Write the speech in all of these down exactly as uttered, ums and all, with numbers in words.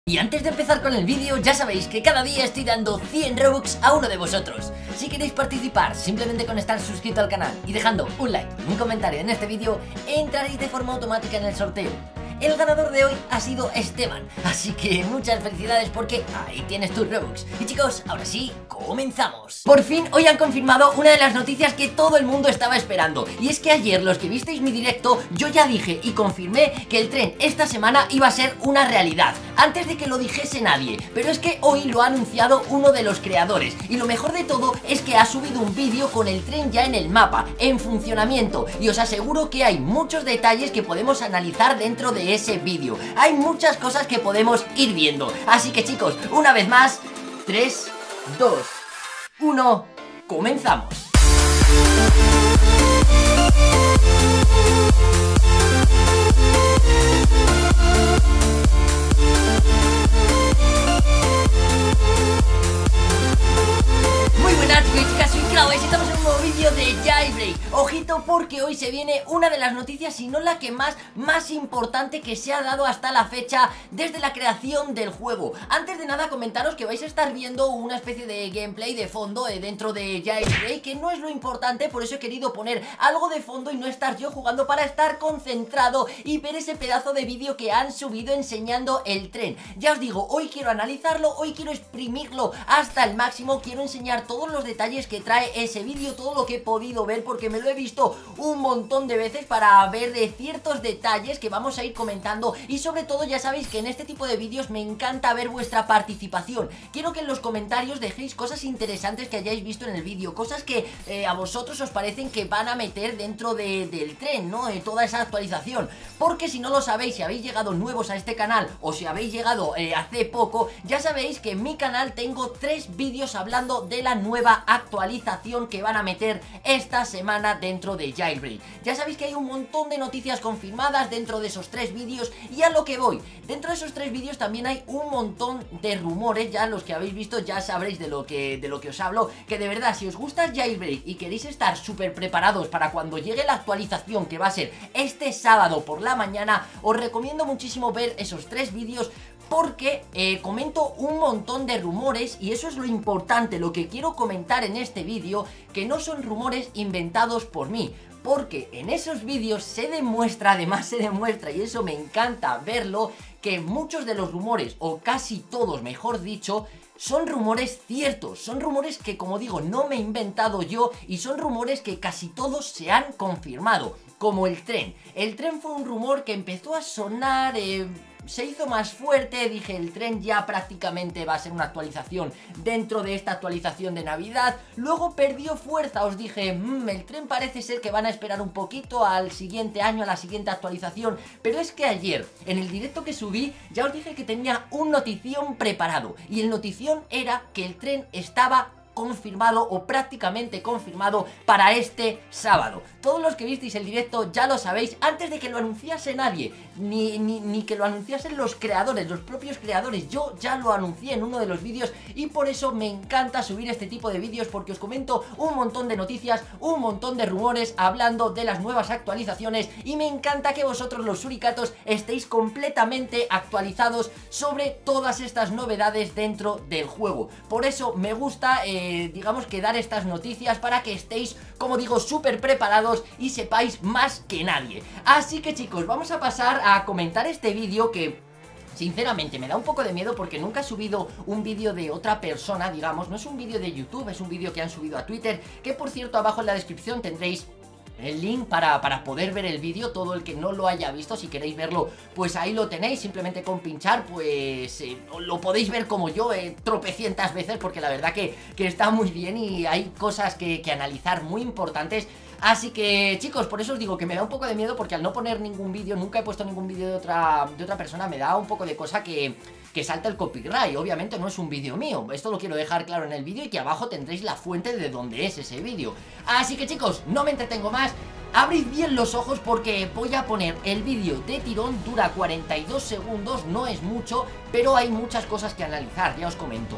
Y antes de empezar con el vídeo, ya sabéis que cada día estoy dando cien Robux a uno de vosotros. Si queréis participar, simplemente con estar suscrito al canal y dejando un like y un comentario en este vídeo, entraréis de forma automática en el sorteo. El ganador de hoy ha sido Esteban, así que muchas felicidades porque ahí tienes tus Robux. Y chicos, ahora sí, comenzamos. Por fin hoy han confirmado una de las noticias que todo el mundo estaba esperando. Y es que ayer, los que visteis mi directo, yo ya dije y confirmé que el tren esta semana iba a ser una realidad, antes de que lo dijese nadie. Pero es que hoy lo ha anunciado uno de los creadores. Y lo mejor de todo es que ha subido un vídeo con el tren ya en el mapa, en funcionamiento. Y os aseguro que hay muchos detalles que podemos analizar dentro de ese vídeo. Hay muchas cosas que podemos ir viendo. Así que chicos, una vez más, tres, dos, uno, comenzamos. Muy buenas chicos y chicas, soy Clau y estamos en un nuevo vídeo de Jailbreak. Ojito porque hoy se viene una de las noticias, si no la que más, más importante que se ha dado hasta la fecha desde la creación del juego. Antes de nada comentaros que vais a estar viendo una especie de gameplay de fondo eh, dentro de Jailbreak, que no es lo importante, por eso he querido poner algo de fondo y no estar yo jugando, para estar concentrado y ver ese pedazo de vídeo que han subido enseñando el tren. Ya os digo, hoy quiero analizarlo, hoy quiero exprimirlo hasta el máximo, quiero enseñar todos los detalles que trae ese vídeo, todo lo que he podido ver, porque me lo he visto un montón de veces para ver de ciertos detalles que vamos a ir comentando. Y sobre todo ya sabéis que en este tipo de vídeos me encanta ver vuestra participación. Quiero que en los comentarios dejéis cosas interesantes que hayáis visto en el vídeo, cosas que eh, a vosotros os parecen que van a meter dentro de, del tren, ¿no? De toda esa actualización. Porque si no lo sabéis, si habéis llegado nuevos a este canal o si habéis llegado eh, hace poco, ya sabéis que en mi canal tengo tres vídeos hablando de la nueva actualización que van a meter esta semana dentro de Jailbreak. Ya sabéis que hay un montón de noticias confirmadas dentro de esos tres vídeos, y a lo que voy, dentro de esos tres vídeos también hay un montón de rumores. Ya los que habéis visto ya sabréis de lo que, de lo que os hablo, que de verdad, si os gusta Jailbreak y queréis estar súper preparados para cuando llegue la actualización, que va a ser este sábado por la mañana, os recomiendo muchísimo ver esos tres vídeos, porque eh, comento un montón de rumores, y eso es lo importante, lo que quiero comentar en este vídeo, que no son rumores inventados por mí, porque en esos vídeos se demuestra, además se demuestra, y eso me encanta verlo, que muchos de los rumores, o casi todos mejor dicho, son rumores ciertos, son rumores que, como digo, no me he inventado yo, y son rumores que casi todos se han confirmado, como el tren. El tren fue un rumor que empezó a sonar, eh, se hizo más fuerte, dije el tren ya prácticamente va a ser una actualización dentro de esta actualización de Navidad, luego perdió fuerza, os dije, mmm, el tren parece ser que van a esperar un poquito al siguiente año, a la siguiente actualización, pero es que ayer, en el directo que subí, ya os dije que tenía un notición preparado, y el notición era que el tren estaba confirmado o prácticamente confirmado para este sábado. Todos los que visteis el directo ya lo sabéis, antes de que lo anunciase nadie, ni, ni, ni que lo anunciasen los creadores, los propios creadores. Yo ya lo anuncié en uno de los vídeos, y por eso me encanta subir este tipo de vídeos, porque os comento un montón de noticias, un montón de rumores hablando de las nuevas actualizaciones, y me encanta que vosotros, los suricatos, estéis completamente actualizados sobre todas estas novedades dentro del juego. Por eso me gusta eh, Eh, digamos que dar estas noticias para que estéis, como digo, súper preparados y sepáis más que nadie. Así que chicos, vamos a pasar a comentar este vídeo que sinceramente me da un poco de miedo, porque nunca he subido un vídeo de otra persona, digamos, no es un vídeo de YouTube, es un vídeo que han subido a Twitter, que por cierto abajo en la descripción tendréis el link para, para poder ver el vídeo. Todo el que no lo haya visto, si queréis verlo, pues ahí lo tenéis, simplemente con pinchar, pues eh, lo podéis ver como yo, eh, tropecientas veces, porque la verdad que, que está muy bien y hay cosas que, que analizar muy importantes. Así que chicos, por eso os digo que me da un poco de miedo, porque al no poner ningún vídeo, nunca he puesto ningún vídeo de otra, de otra persona, me da un poco de cosa que, que salta el copyright. Obviamente no es un vídeo mío, esto lo quiero dejar claro en el vídeo, y que abajo tendréis la fuente de donde es ese vídeo. Así que chicos, no me entretengo más, abrid bien los ojos porque voy a poner el vídeo de tirón. Dura cuarenta y dos segundos, no es mucho, pero hay muchas cosas que analizar, ya os comento.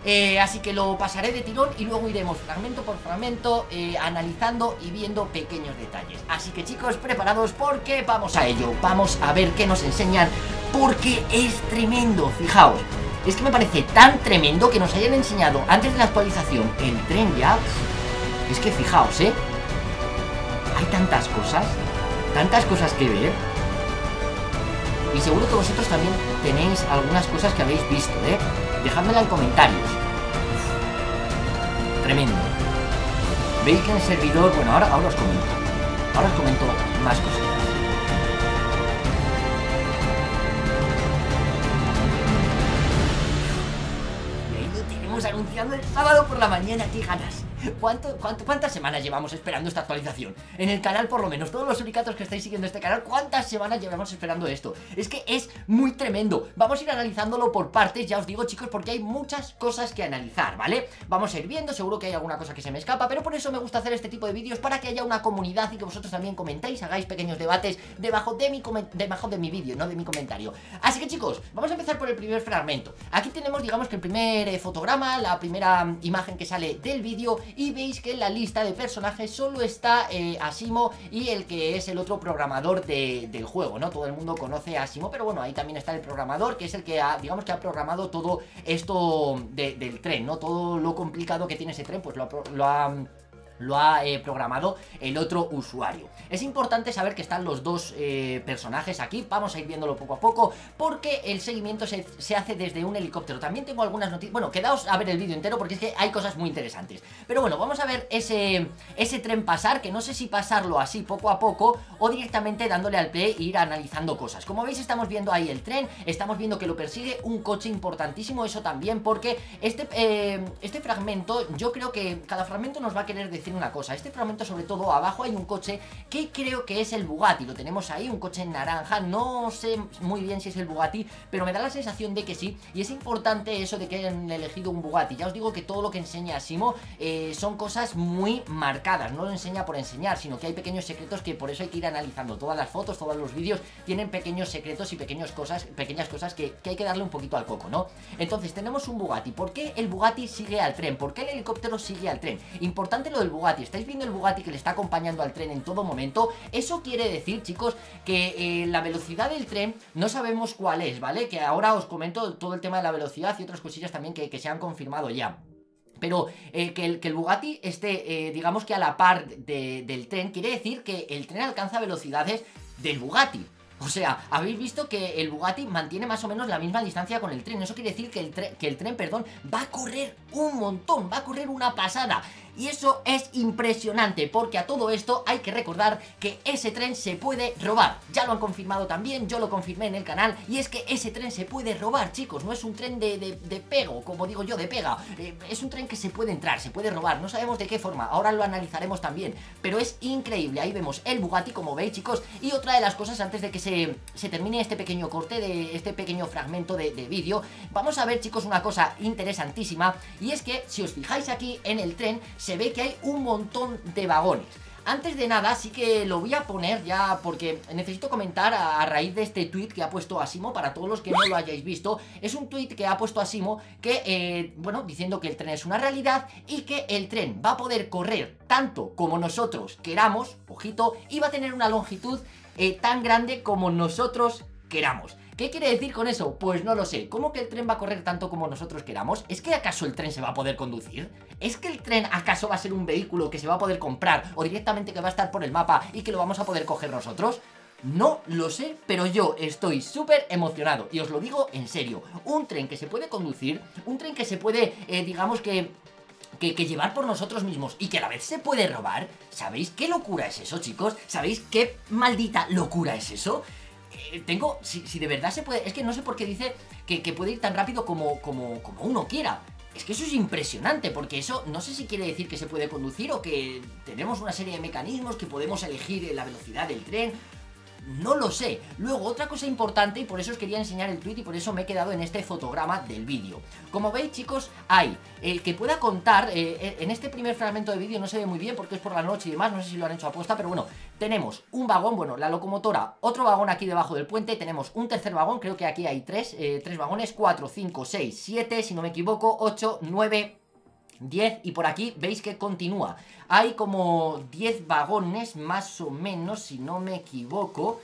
Eh, así que lo pasaré de tirón y luego iremos fragmento por fragmento eh, analizando y viendo pequeños detalles. Así que chicos, preparados porque vamos a ello. Vamos a ver qué nos enseñan, porque es tremendo, fijaos. Es que me parece tan tremendo que nos hayan enseñado antes de la actualización el tren ya. Es que fijaos, ¿eh? Hay tantas cosas, tantas cosas que ver. Y seguro que vosotros también tenéis algunas cosas que habéis visto, ¿eh? Dejádmela en comentarios. Tremendo. Veis que en el servidor... Bueno, ahora, ahora os comento. Ahora os comento más cosas. Y ahí lo tenemos anunciando el sábado por la mañana. ¡Qué ganas! ¿Cuánto, cuánto, ¿Cuántas semanas llevamos esperando esta actualización? En el canal, por lo menos, todos los suricatos que estáis siguiendo este canal, ¿cuántas semanas llevamos esperando esto? Es que es muy tremendo. Vamos a ir analizándolo por partes, ya os digo, chicos, porque hay muchas cosas que analizar, ¿vale? Vamos a ir viendo, seguro que hay alguna cosa que se me escapa, pero por eso me gusta hacer este tipo de vídeos, para que haya una comunidad y que vosotros también comentéis, hagáis pequeños debates debajo de mi, debajo de mi vídeo, no de mi comentario. Así que, chicos, vamos a empezar por el primer fragmento. Aquí tenemos, digamos, que el primer eh, fotograma, la primera imagen que sale del vídeo. Y veis que en la lista de personajes solo está eh, Asimo y el que es el otro programador de, del juego, ¿no? Todo el mundo conoce a Asimo, pero bueno, ahí también está el programador, que es el que ha, digamos que ha programado todo esto de, del tren, ¿no? Todo lo complicado que tiene ese tren, pues lo ha... Lo ha lo ha eh, programado el otro usuario. Es importante saber que están los dos eh, personajes aquí. Vamos a ir viéndolo poco a poco, porque el seguimiento se, se hace desde un helicóptero. También tengo algunas noticias. Bueno, quedaos a ver el vídeo entero, porque es que hay cosas muy interesantes. Pero bueno, vamos a ver ese, ese tren pasar, que no sé si pasarlo así poco a poco o directamente dándole al play e ir analizando cosas. Como veis, estamos viendo ahí el tren. Estamos viendo que lo persigue un coche importantísimo. Eso también, porque este, eh, este fragmento, yo creo que cada fragmento nos va a querer decir una cosa. Este fragmento, sobre todo, abajo hay un coche que creo que es el Bugatti. Lo tenemos ahí, un coche en naranja. No sé muy bien si es el Bugatti, pero me da la sensación de que sí. Y es importante eso de que hayan elegido un Bugatti. Ya os digo que todo lo que enseña Asimo eh, son cosas muy marcadas. No lo enseña por enseñar, sino que hay pequeños secretos que por eso hay que ir analizando. Todas las fotos, todos los vídeos tienen pequeños secretos y pequeñas cosas, pequeñas cosas que, que hay que darle un poquito al coco, ¿no? Entonces tenemos un Bugatti. ¿Por qué el Bugatti sigue al tren? ¿Por qué el helicóptero sigue al tren? Importante lo del Bugatti. Estáis viendo el Bugatti que le está acompañando al tren en todo momento. Eso quiere decir, chicos, que eh, la velocidad del tren no sabemos cuál es, ¿vale? Que ahora os comento todo el tema de la velocidad y otras cosillas también que, que se han confirmado ya. Pero eh, que, el, que el Bugatti esté, eh, digamos que a la par de, del tren, quiere decir que el tren alcanza velocidades del Bugatti. O sea, habéis visto que el Bugatti mantiene más o menos la misma distancia con el tren. Eso quiere decir que el, tre que el tren, perdón, va a correr un montón, va a correr una pasada. Y eso es impresionante, porque a todo esto hay que recordar que ese tren se puede robar. Ya lo han confirmado también, yo lo confirmé en el canal. Y es que ese tren se puede robar, chicos. No es un tren de, de, de pego, como digo yo, de pega. eh, Es un tren que se puede entrar, se puede robar. No sabemos de qué forma, ahora lo analizaremos también. Pero es increíble, ahí vemos el Bugatti, como veis, chicos. Y otra de las cosas, antes de que se, se termine este pequeño corte, de este pequeño fragmento de, de vídeo, vamos a ver, chicos, una cosa interesantísima. Y es que, si os fijáis aquí en el tren, se ve que hay un montón de vagones. Antes de nada, sí que lo voy a poner ya, porque necesito comentar a, a raíz de este tweet que ha puesto Asimo. Para todos los que no lo hayáis visto, es un tweet que ha puesto Asimo que, eh, bueno, diciendo que el tren es una realidad y que el tren va a poder correr tanto como nosotros queramos, ojito, y va a tener una longitud eh, tan grande como nosotros queramos. ¿Qué quiere decir con eso? Pues no lo sé. ¿Cómo que el tren va a correr tanto como nosotros queramos? ¿Es que acaso el tren se va a poder conducir? ¿Es que el tren acaso va a ser un vehículo que se va a poder comprar o directamente que va a estar por el mapa y que lo vamos a poder coger nosotros? No lo sé, pero yo estoy súper emocionado y os lo digo en serio. Un tren que se puede conducir, un tren que se puede, eh, digamos que... Que, que llevar por nosotros mismos y que a la vez se puede robar. ¿Sabéis qué locura es eso, chicos? ¿Sabéis qué maldita locura es eso? Eh, tengo, si, si de verdad se puede, es que no sé por qué dice que, que puede ir tan rápido como, como, como uno quiera. Es que eso es impresionante, porque eso no sé si quiere decir que se puede conducir o que tenemos una serie de mecanismos que podemos elegir la velocidad del tren. No lo sé. Luego, otra cosa importante, y por eso os quería enseñar el tweet y por eso me he quedado en este fotograma del vídeo. Como veis, chicos, hay el que pueda contar, eh, en este primer fragmento de vídeo no se ve muy bien porque es por la noche y demás, no sé si lo han hecho a posta, pero bueno, tenemos un vagón, bueno, la locomotora, otro vagón aquí debajo del puente, tenemos un tercer vagón, creo que aquí hay tres, eh, tres vagones, cuatro, cinco, seis, siete, si no me equivoco, ocho, nueve... diez, y por aquí veis que continúa. Hay como diez vagones más o menos, si no me equivoco.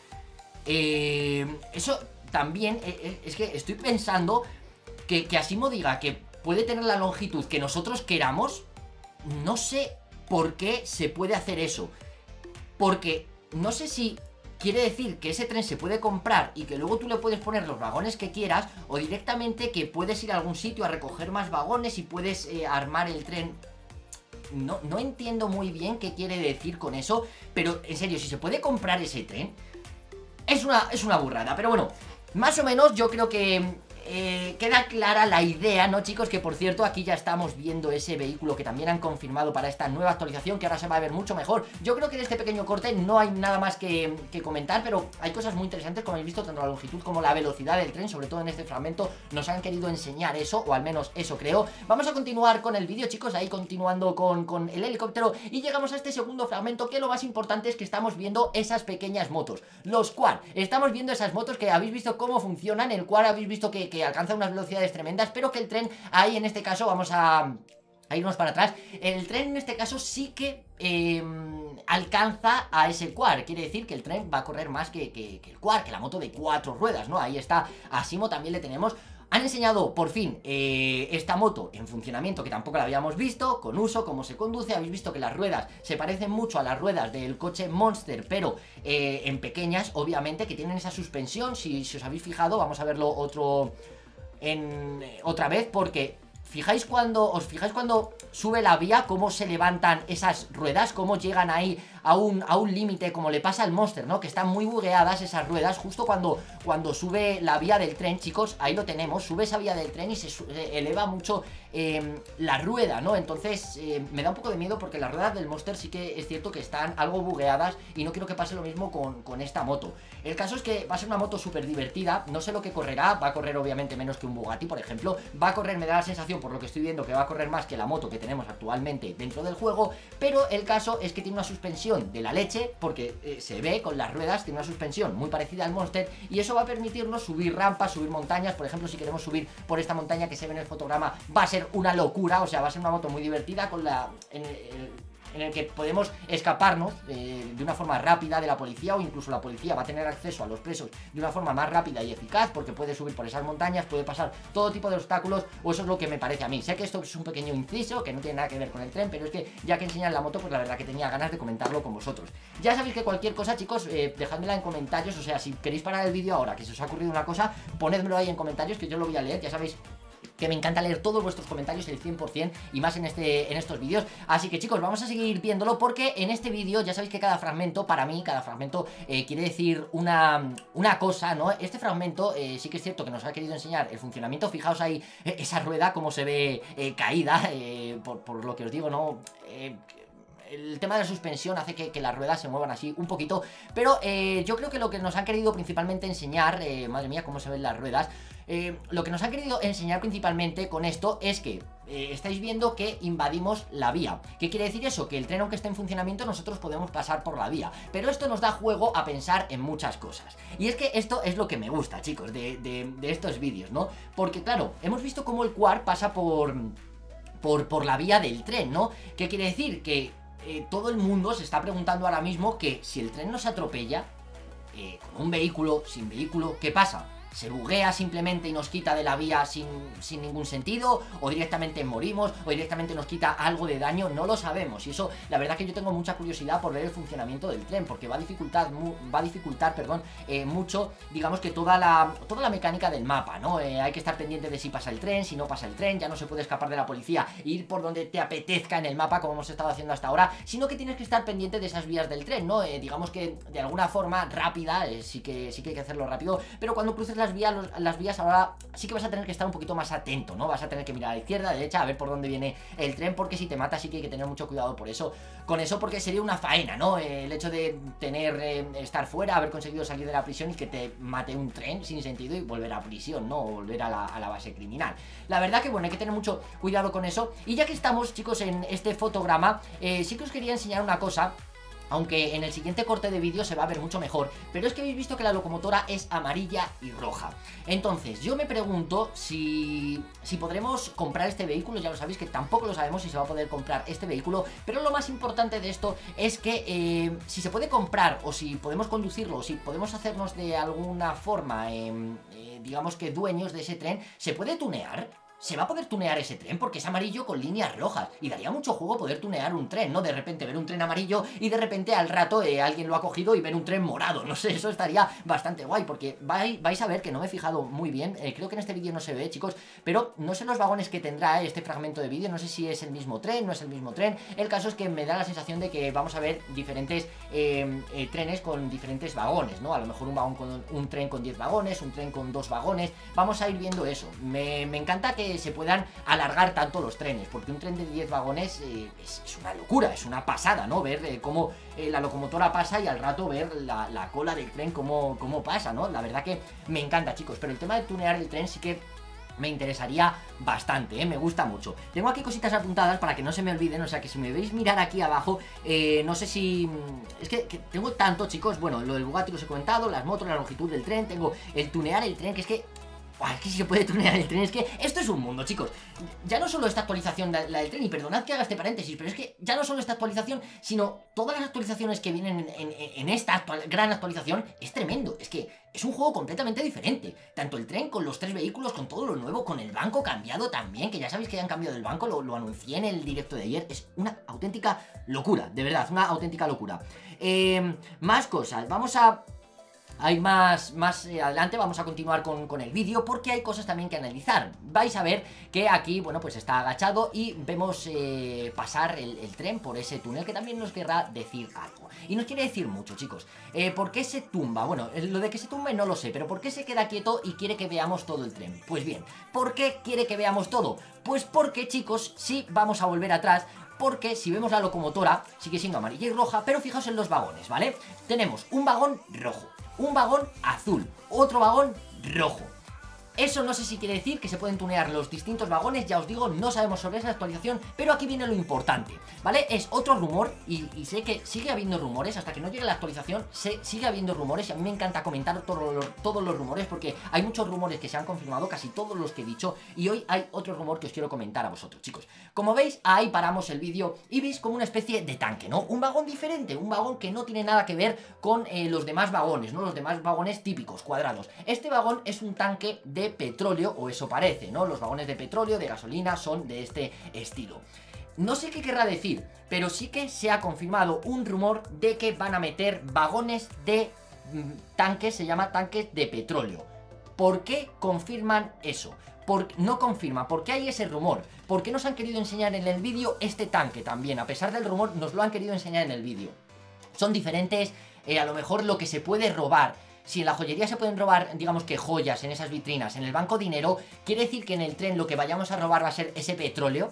eh, Eso también eh, es que estoy pensando que, que Asimo diga que puede tener la longitud que nosotros queramos. No sé por qué se puede hacer eso, porque no sé si quiere decir que ese tren se puede comprar y que luego tú le puedes poner los vagones que quieras, o directamente que puedes ir a algún sitio a recoger más vagones y puedes eh, armar el tren. No, no entiendo muy bien qué quiere decir con eso, pero en serio, si se puede comprar ese tren, es una, es una burrada. Pero bueno, más o menos yo creo que... Eh, queda clara la idea, ¿no, chicos? Que por cierto, aquí ya estamos viendo ese vehículo que también han confirmado para esta nueva actualización, que ahora se va a ver mucho mejor. Yo creo que de este pequeño corte no hay nada más que, que comentar, pero hay cosas muy interesantes, como habéis visto, tanto la longitud como la velocidad del tren, sobre todo en este fragmento, nos han querido enseñar eso, o al menos eso creo. Vamos a continuar con el vídeo, chicos, ahí continuando con, con el helicóptero, y llegamos a este segundo fragmento, que lo más importante es que estamos viendo esas pequeñas motos, los quad. Estamos viendo esas motos que habéis visto cómo funcionan, el quad habéis visto que, que que alcanza unas velocidades tremendas, pero que el tren ahí en este caso, vamos a, a irnos para atrás, el tren en este caso sí que eh, alcanza a ese quad, quiere decir que el tren va a correr más que, que, que el quad, que la moto de cuatro ruedas, ¿no? Ahí está Asimo, también le tenemos. Han enseñado por fin eh, esta moto en funcionamiento, que tampoco la habíamos visto, con uso, cómo se conduce. Habéis visto que las ruedas se parecen mucho a las ruedas del coche Monster, pero eh, en pequeñas, obviamente, que tienen esa suspensión. Si, si os habéis fijado, vamos a verlo otro en otra vez, porque fijáis cuando os fijáis cuando sube la vía, cómo se levantan esas ruedas, cómo llegan ahí a un, a un límite, como le pasa al Monster, ¿no? Que están muy bugueadas esas ruedas, justo cuando, cuando sube la vía del tren, chicos, ahí lo tenemos, sube esa vía del tren y se, se eleva mucho eh, la rueda, ¿no? Entonces eh, me da un poco de miedo porque las ruedas del Monster sí que es cierto que están algo bugueadas y no quiero que pase lo mismo con, con esta moto. El caso es que va a ser una moto súper divertida, no sé lo que correrá, va a correr obviamente menos que un Bugatti, por ejemplo, va a correr, me da la sensación, por lo que estoy viendo, que va a correr más que la moto que tenemos actualmente dentro del juego, pero el caso es que tiene una suspensión de la leche, porque eh, se ve con las ruedas, tiene una suspensión muy parecida al Monster, y eso va a permitirnos subir rampas, subir montañas. Por ejemplo, si queremos subir por esta montaña que se ve en el fotograma, va a ser una locura, o sea, va a ser una moto muy divertida con la... En el, el, en el que podemos escaparnos eh, de una forma rápida de la policía, o incluso la policía va a tener acceso a los presos de una forma más rápida y eficaz, porque puede subir por esas montañas, puede pasar todo tipo de obstáculos, o eso es lo que me parece a mí. Sé que esto es un pequeño inciso que no tiene nada que ver con el tren, pero es que ya que enseñan la moto, pues la verdad que tenía ganas de comentarlo con vosotros. Ya sabéis que cualquier cosa, chicos, eh, dejádmela en comentarios, o sea, si queréis parar el vídeo ahora, que se os ha ocurrido una cosa, ponedmelo ahí en comentarios, que yo lo voy a leer. Ya sabéis que me encanta leer todos vuestros comentarios, el cien por cien, y más en, este, en estos vídeos. Así que, chicos, vamos a seguir viéndolo, porque en este vídeo ya sabéis que cada fragmento, para mí, cada fragmento eh, quiere decir una, una cosa, ¿no? Este fragmento eh, sí que es cierto que nos ha querido enseñar el funcionamiento. Fijaos ahí eh, esa rueda, cómo se ve eh, caída, eh, por, por lo que os digo, ¿no? Eh, el tema de la suspensión hace que, que las ruedas se muevan así un poquito, pero eh, yo creo que lo que nos han querido principalmente enseñar, eh, madre mía, cómo se ven las ruedas, eh, lo que nos han querido enseñar principalmente con esto es que eh, estáis viendo que invadimos la vía. ¿Qué quiere decir eso? Que el tren, aunque esté en funcionamiento, nosotros podemos pasar por la vía, pero esto nos da juego a pensar en muchas cosas, y es que esto es lo que me gusta, chicos, de, de, de estos vídeos, ¿no? Porque claro, hemos visto cómo el quad pasa por, por, por la vía del tren, ¿no? ¿Qué quiere decir? Que Eh, todo el mundo se está preguntando ahora mismo que si el tren nos atropella, eh, con un vehículo, sin vehículo, ¿qué pasa? ¿Se buguea simplemente y nos quita de la vía sin, sin ningún sentido? ¿O directamente morimos? ¿O directamente nos quita algo de daño? No lo sabemos. Y eso, la verdad que yo tengo mucha curiosidad por ver el funcionamiento del tren, porque va a dificultar, va a dificultar perdón, eh, mucho, digamos que toda la, toda la mecánica del mapa, ¿no? Eh, hay que estar pendiente de si pasa el tren, si no pasa el tren, ya no se puede escapar de la policía e ir por donde te apetezca en el mapa, como hemos estado haciendo hasta ahora, sino que tienes que estar pendiente de esas vías del tren, ¿no? Eh, digamos que de alguna forma rápida, eh, sí, que, sí que hay que hacerlo rápido, pero cuando cruces ser las vías, los, las vías ahora sí que vas a tener que estar un poquito más atento, ¿no? Vas a tener que mirar a la izquierda, a la derecha, a ver por dónde viene el tren, porque si te mata sí que hay que tener mucho cuidado por eso, con eso, porque sería una faena, ¿no? Eh, el hecho de tener, eh, estar fuera, haber conseguido salir de la prisión y que te mate un tren sin sentido y volver a prisión, ¿no? O volver a la, a la base criminal. La verdad que, bueno, hay que tener mucho cuidado con eso. Y ya que estamos, chicos, en este fotograma, eh, sí que os quería enseñar una cosa. Aunque en el siguiente corte de vídeo se va a ver mucho mejor. Pero es que habéis visto que la locomotora es amarilla y roja. Entonces, yo me pregunto si, si podremos comprar este vehículo. Ya lo sabéis que tampoco lo sabemos si se va a poder comprar este vehículo. Pero lo más importante de esto es que eh, si se puede comprar o si podemos conducirlo o si podemos hacernos de alguna forma, eh, eh, digamos que dueños de ese tren, ¿se puede tunear? ¿Se va a poder tunear ese tren? Porque es amarillo con líneas rojas. Y daría mucho juego poder tunear un tren, ¿no? De repente ver un tren amarillo y de repente al rato eh, alguien lo ha cogido y ver un tren morado. No sé, eso estaría bastante guay. Porque vais, vais a ver que no me he fijado muy bien. Eh, creo que en este vídeo no se ve, chicos. Pero no sé los vagones que tendrá este fragmento de vídeo. No sé si es el mismo tren, no es el mismo tren. El caso es que me da la sensación de que vamos a ver diferentes eh, eh, trenes con diferentes vagones, ¿no? A lo mejor un vagón con un tren con diez vagones, un tren con dos vagones. Vamos a ir viendo eso. Me, me encanta que se puedan alargar tanto los trenes, porque un tren de diez vagones eh, es, es una locura, es una pasada, ¿no? Ver eh, cómo eh, la locomotora pasa y al rato ver la, la cola del tren cómo, cómo pasa, ¿no? La verdad que me encanta, chicos, pero el tema de tunear el tren sí que me interesaría bastante, ¿eh? Me gusta mucho. Tengo aquí cositas apuntadas para que no se me olviden, o sea que si me veis mirar aquí abajo, eh, no sé si... Es que, que tengo tanto, chicos, bueno, lo del Bugatti lo os he comentado, las motos, la longitud del tren, tengo el tunear el tren, que es que... Buah, es que si se puede tunear el tren, es que esto es un mundo, chicos. Ya no solo esta actualización, la, la del tren, y perdonad que haga este paréntesis, pero es que ya no solo esta actualización, sino todas las actualizaciones que vienen en, en, en esta actual, gran actualización, es tremendo. Es que es un juego completamente diferente. Tanto el tren, con los tres vehículos, con todo lo nuevo, con el banco cambiado también, que ya sabéis que ya han cambiado el banco, lo, lo anuncié en el directo de ayer. Es una auténtica locura, de verdad, una auténtica locura. Eh, más cosas, vamos a... Hay más, más eh, adelante vamos a continuar con, con el vídeo porque hay cosas también que analizar. Vais a ver que aquí, bueno, pues está agachado y vemos eh, pasar el, el tren por ese túnel que también nos querrá decir algo. Y nos quiere decir mucho, chicos. Eh, ¿Por qué se tumba? Bueno, lo de que se tumbe no lo sé, pero ¿por qué se queda quieto y quiere que veamos todo el tren? Pues bien, ¿por qué quiere que veamos todo? Pues porque, chicos, sí vamos a volver atrás. Porque si vemos la locomotora, sigue siendo amarilla y roja, pero fijaos en los vagones, ¿vale? Tenemos un vagón rojo, un vagón azul, otro vagón rojo. Eso no sé si quiere decir que se pueden tunear los distintos vagones, ya os digo, no sabemos sobre esa actualización, pero aquí viene lo importante, ¿vale? Es otro rumor, y, y sé que sigue habiendo rumores, hasta que no llegue la actualización, sé, sigue habiendo rumores, y a mí me encanta comentar todo lo, todos los rumores, porque hay muchos rumores que se han confirmado, casi todos los que he dicho, y hoy hay otro rumor que os quiero comentar a vosotros, chicos. Como veis, ahí paramos el vídeo, y veis como una especie de tanque, ¿no? Un vagón diferente, un vagón que no tiene nada que ver con eh, los demás vagones, ¿no? Los demás vagones típicos, cuadrados. Este vagón es un tanque de petróleo, o eso parece, ¿no? Los vagones de petróleo, de gasolina, son de este estilo. No sé qué querrá decir, pero sí que se ha confirmado un rumor de que van a meter vagones de mmm, tanques, se llama tanques de petróleo. ¿Por qué confirman eso? Por, no confirma, ¿por qué hay ese rumor? ¿Por qué nos han querido enseñar en el vídeo este tanque también? A pesar del rumor, nos lo han querido enseñar en el vídeo. Son diferentes, eh, a lo mejor lo que se puede robar. Si en la joyería se pueden robar, digamos que joyas en esas vitrinas, en el banco dinero, ¿quiere decir que en el tren lo que vayamos a robar va a ser ese petróleo?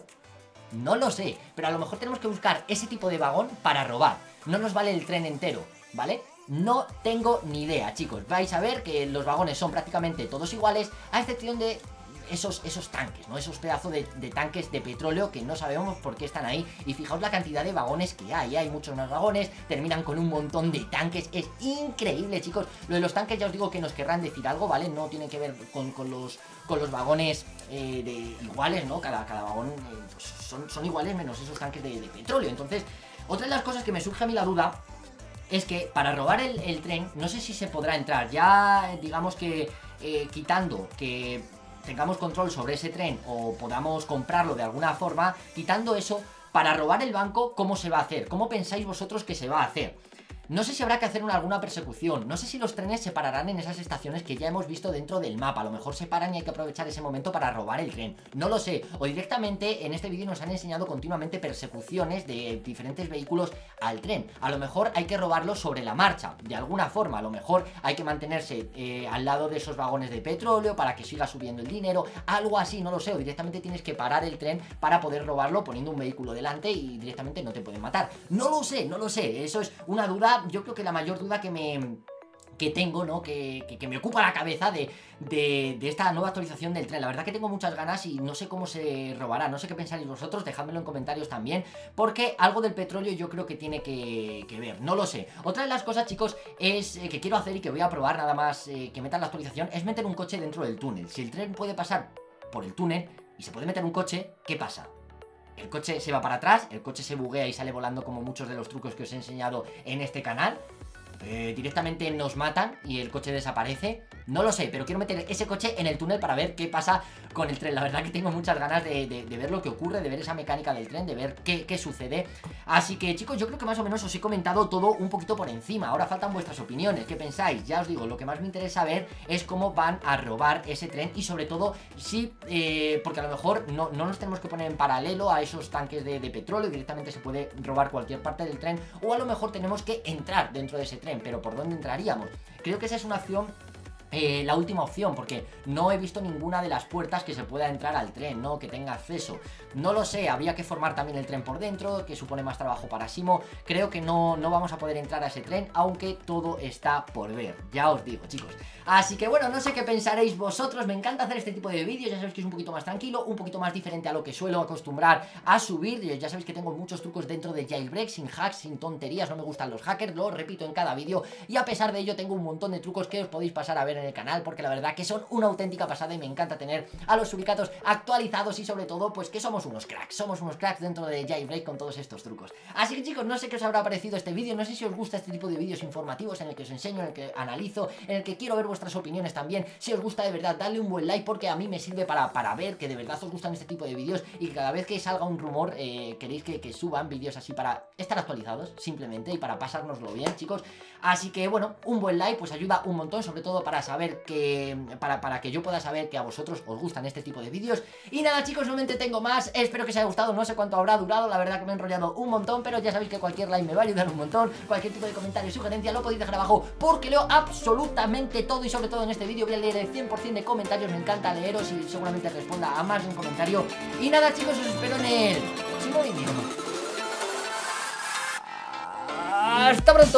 No lo sé, pero a lo mejor tenemos que buscar ese tipo de vagón para robar. No nos vale el tren entero, ¿vale? No tengo ni idea, chicos. Vais a ver que los vagones son prácticamente todos iguales, a excepción de esos, esos tanques, ¿no? Esos pedazos de, de tanques de petróleo que no sabemos por qué están ahí. Y fijaos la cantidad de vagones que hay, hay muchos más vagones, terminan con un montón de tanques. Es increíble, chicos. Lo de los tanques ya os digo que nos querrán decir algo, ¿vale? No tiene que ver con, con, los, con los vagones eh, de iguales, ¿no? Cada, cada vagón eh, pues son, son iguales menos esos tanques de, de petróleo. Entonces, otra de las cosas que me surge a mí la duda es que para robar el, el tren, no sé si se podrá entrar. Ya, digamos que eh, quitando que tengamos control sobre ese tren o podamos comprarlo de alguna forma, quitando eso, para robar el banco, ¿cómo se va a hacer? ¿Cómo pensáis vosotros que se va a hacer? No sé si habrá que hacer una, alguna persecución. No sé si los trenes se pararán en esas estaciones que ya hemos visto dentro del mapa. A lo mejor se paran y hay que aprovechar ese momento para robar el tren. No lo sé. O directamente en este vídeo nos han enseñado continuamente persecuciones de diferentes vehículos al tren. A lo mejor hay que robarlo sobre la marcha, de alguna forma. A lo mejor hay que mantenerse eh, al lado de esos vagones de petróleo para que siga subiendo el dinero. Algo así, no lo sé. O directamente tienes que parar el tren para poder robarlo poniendo un vehículo delante y directamente no te pueden matar. No lo sé, no lo sé. Eso es una duda. Yo creo que la mayor duda que me... que tengo, ¿no? Que, que, que me ocupa la cabeza de, de, de esta nueva actualización del tren. La verdad que tengo muchas ganas y no sé cómo se robará. No sé qué pensáis vosotros, dejádmelo en comentarios también, porque algo del petróleo yo creo que tiene que, que ver, no lo sé. Otra de las cosas, chicos, es eh, que quiero hacer y que voy a probar nada más eh, que metan la actualización, es meter un coche dentro del túnel. Si el tren puede pasar por el túnel y se puede meter un coche, ¿qué pasa? El coche se va para atrás, el coche se buguea y sale volando como muchos de los trucos que os he enseñado en este canal. Eh, directamente nos matan y el coche desaparece. No lo sé, pero quiero meter ese coche en el túnel para ver qué pasa con el tren. La verdad que tengo muchas ganas de, de, de ver lo que ocurre, de ver esa mecánica del tren, de ver qué, qué sucede. Así que, chicos, yo creo que más o menos os he comentado todo un poquito por encima. Ahora faltan vuestras opiniones, ¿qué pensáis? Ya os digo, lo que más me interesa ver es cómo van a robar ese tren y sobre todo si, eh, porque a lo mejor no, no nos tenemos que poner en paralelo a esos tanques de, de petróleo, directamente se puede robar cualquier parte del tren, o a lo mejor tenemos que entrar dentro de ese tren. Pero ¿por dónde entraríamos? Creo que esa es una opción, eh, la última opción, porque no he visto ninguna de las puertas que se pueda entrar al tren, ¿no? Que tenga acceso. No lo sé, habría que formar también el tren por dentro, que supone más trabajo para Simo. Creo que no, no vamos a poder entrar a ese tren, aunque todo está por ver. Ya os digo, chicos. Así que bueno, no sé qué pensaréis vosotros. Me encanta hacer este tipo de vídeos, ya sabéis que es un poquito más tranquilo, un poquito más diferente a lo que suelo acostumbrar a subir. Ya sabéis que tengo muchos trucos dentro de Jailbreak, sin hacks, sin tonterías, no me gustan los hackers, lo repito en cada vídeo. Y a pesar de ello tengo un montón de trucos que os podéis pasar a ver en el canal, porque la verdad que son una auténtica pasada y me encanta tener a los suricatos actualizados y sobre todo pues que somos unos cracks, somos unos cracks dentro de Jailbreak con todos estos trucos. Así que, chicos, no sé qué os habrá parecido este vídeo, no sé si os gusta este tipo de vídeos informativos en el que os enseño, en el que analizo, en el que quiero ver vuestras opiniones también. Si os gusta de verdad, dadle un buen like porque a mí me sirve para, para ver que de verdad os gustan este tipo de vídeos y que cada vez que salga un rumor eh, queréis que, que suban vídeos así para estar actualizados simplemente y para pasárnoslo bien, chicos. Así que bueno, un buen like pues ayuda un montón, sobre todo para saber que para, para que yo pueda saber que a vosotros os gustan este tipo de vídeos. Y nada, chicos, no me entretengo más, espero que os haya gustado, no sé cuánto habrá durado, la verdad que me he enrollado un montón, pero ya sabéis que cualquier like me va a ayudar un montón. Cualquier tipo de comentario, sugerencia lo podéis dejar abajo porque leo absolutamente todo y sobre todo en este vídeo voy a leer el cien por cien de comentarios, me encanta leeros y seguramente responda a más de un comentario. Y nada, chicos, os espero en el próximo vídeo. ¡Hasta pronto!